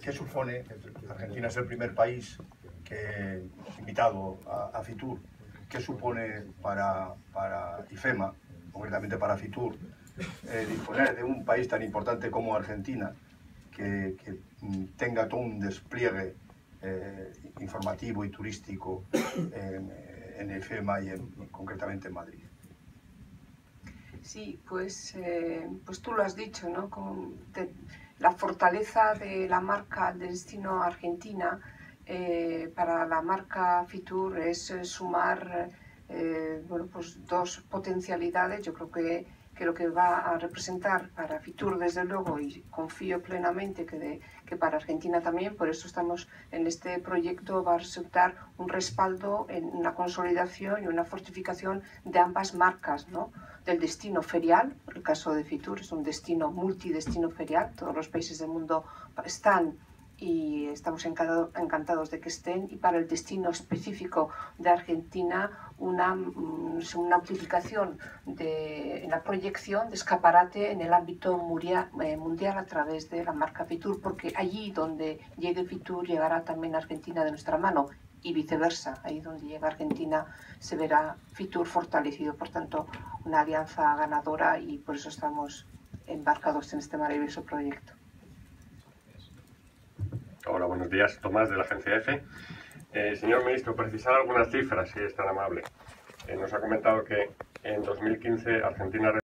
¿qué supone? Argentina es el primer país que invitado a Fitur. ¿Qué supone para IFEMA, concretamente para Fitur, disponer de un país tan importante como Argentina, que tenga todo un despliegue informativo y turístico en IFEMA y concretamente en Madrid? Sí, pues tú lo has dicho, ¿no? La fortaleza de la marca de destino Argentina para la marca Fitur es sumar bueno, pues dos potencialidades. Yo creo que lo que va a representar para Fitur, desde luego, y confío plenamente que para Argentina también, por eso estamos en este proyecto, va a resultar un respaldo, en una consolidación y una fortificación de ambas marcas, ¿no? Del destino ferial, el caso de Fitur es un destino multidestino ferial, todos los países del mundo están y estamos encantados de que estén, y para el destino específico de Argentina una amplificación en la proyección de escaparate en el ámbito mundial a través de la marca Fitur, porque allí donde llegue Fitur llegará también Argentina de nuestra mano, y viceversa, ahí donde llega Argentina se verá Fitur fortalecido. Por tanto, una alianza ganadora, y por eso estamos embarcados en este maravilloso proyecto. Hola, buenos días. Tomás, de la agencia EFE. Señor ministro, precisar algunas cifras, si es tan amable. Nos ha comentado que en 2015 Argentina